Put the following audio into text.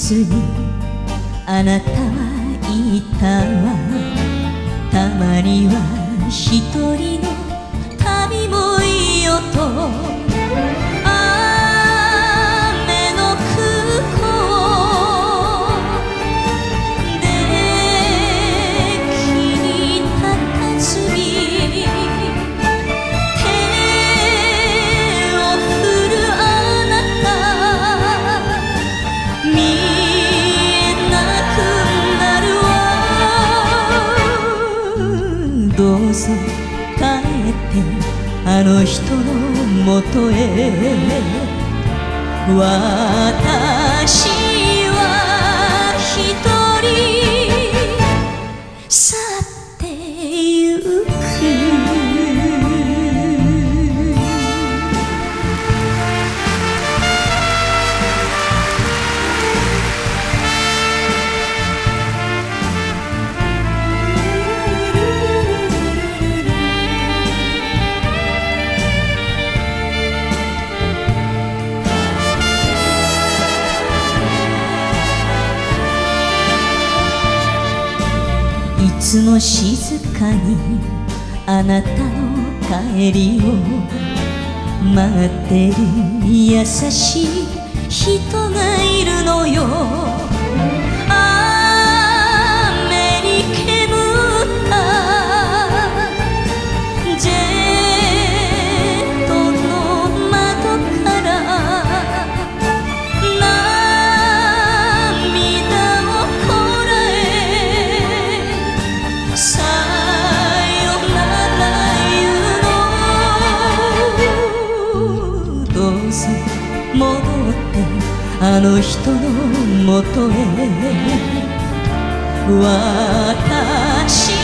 ずにあなたは言ったわ。たまには一人の旅もいいよと。雨の空港で木に佇み手を振るあなた見えなくなるわ。どうぞ帰ってあの人のもとへ。私は一人去ってゆく。いつも静かにあなたの帰りを待ってる優しい人がいるのよ。雨に煙ったジェットの窓からさよなら言うの。どうぞ戻ってあの人のもとへ。私